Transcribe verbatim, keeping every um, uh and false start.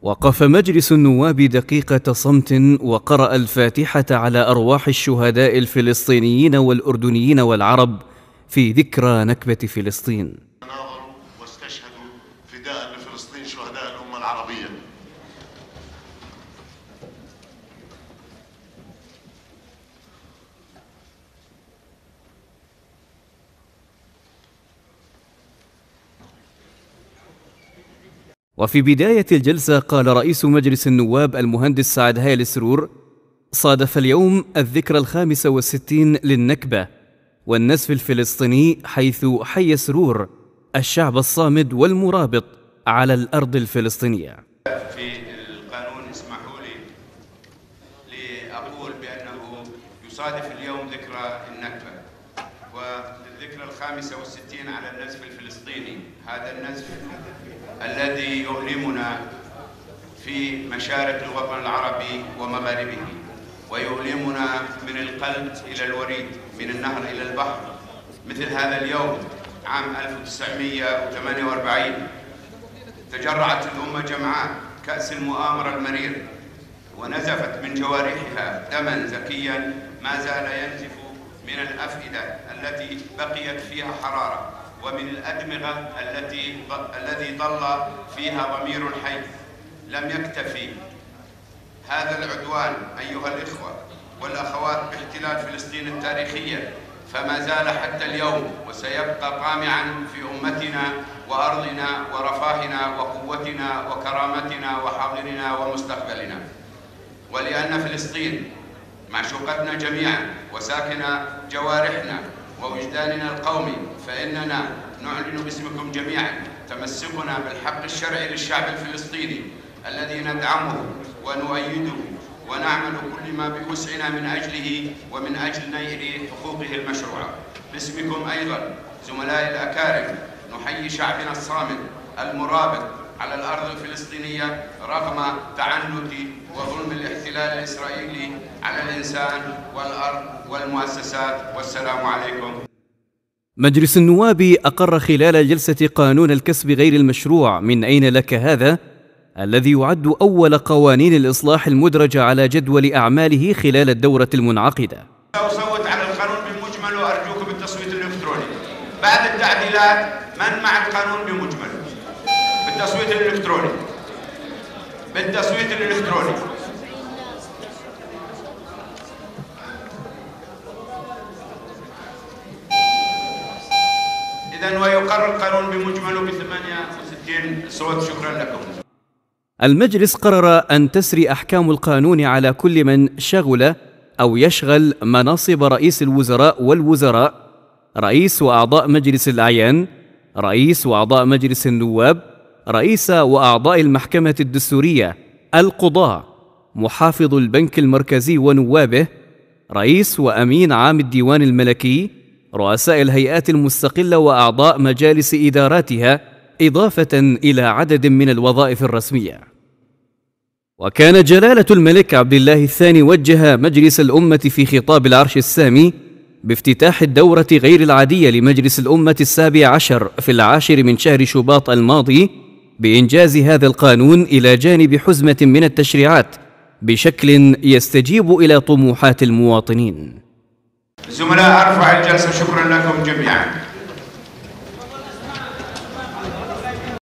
وقف مجلس النواب دقيقة صمت وقرأ الفاتحة على أرواح الشهداء الفلسطينيين والأردنيين والعرب في ذكرى نكبة فلسطين. ناظروا واستشهدوا فداء لفلسطين شهداء الأمة العربية. وفي بداية الجلسة قال رئيس مجلس النواب المهندس سعد هايل سرور: صادف اليوم الذكرى الخامسة والستين للنكبة والنزف الفلسطيني، حيث حي سرور الشعب الصامد والمرابط على الأرض الفلسطينية. في القانون اسمحوا لي لأقول بأنه يصادف اليوم ذكرى النكبة والذكرى الخامسة والستين على النزف الفلسطيني. هذا النزف الذي يؤلمنا في مشارق الوطن العربي ومغاربه، ويؤلمنا من القلب إلى الوريد، من النهر إلى البحر. مثل هذا اليوم عام ألف وتسعمئة وثمانية وأربعين تجرعت الأمة جمعاء كأس المؤامرة المرير، ونزفت من جوارحها دما زكيا ما زال ينزف من الأفئدة التي بقيت فيها حرارة، ومن الأدمغة التي الذي ظل فيها ضمير حي. لم يكتفي هذا العدوان أيها الإخوة والأخوات باحتلال فلسطين التاريخية، فما زال حتى اليوم وسيبقى قامعا في أمتنا وأرضنا ورفاهنا وقوتنا وكرامتنا وحاضرنا ومستقبلنا. ولأن فلسطين معشوقتنا جميعا وساكن جوارحنا ووجداننا القومي، فإننا نعلن باسمكم جميعا تمسكنا بالحق الشرعي للشعب الفلسطيني الذي ندعمه ونؤيده ونعمل كل ما بوسعنا من أجله ومن أجل نيل حقوقه المشروعة. باسمكم أيضا زملائي الأكارم نحيي شعبنا الصامد المرابط على الأرض الفلسطينية رغم تعنت وظلم الاحتلال الإسرائيلي على الإنسان والأرض والمؤسسات. والسلام عليكم. مجلس النواب أقر خلال الجلسة قانون الكسب غير المشروع من أين لك هذا، الذي يعد أول قوانين الإصلاح المدرجة على جدول أعماله خلال الدورة المنعقدة. أصوت على القانون بمجمل وأرجوكم بالتصويت الإلكتروني. بعد التعديلات من مع القانون بمجمل؟ بالتصويت الإلكتروني. بالتصويت الإلكتروني. إذن ويقر القانون بمجمله بثمانية وستين صوت. شكرا لكم. المجلس قرر أن تسري أحكام القانون على كل من شغل أو يشغل مناصب رئيس الوزراء والوزراء، رئيس وأعضاء مجلس الأعيان، رئيس وأعضاء مجلس النواب، رئيس وأعضاء المحكمة الدستورية، القضاة، محافظ البنك المركزي ونوابه، رئيس وأمين عام الديوان الملكي، رؤساء الهيئات المستقلة وأعضاء مجالس إداراتها، إضافة إلى عدد من الوظائف الرسمية. وكان جلالة الملك عبد الله الثاني وجه مجلس الأمة في خطاب العرش السامي بافتتاح الدورة غير العادية لمجلس الأمة السابع عشر في العاشر من شهر شباط الماضي بإنجاز هذا القانون إلى جانب حزمة من التشريعات بشكل يستجيب إلى طموحات المواطنين. زملاء أرفع الجلسة. شكرا لكم جميعا.